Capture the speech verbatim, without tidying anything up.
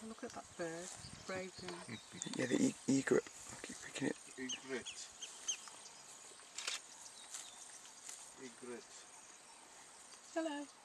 look at that bird. It's brave doing. Yeah, the e egret. I keep picking it. Egret. Egret. Hello.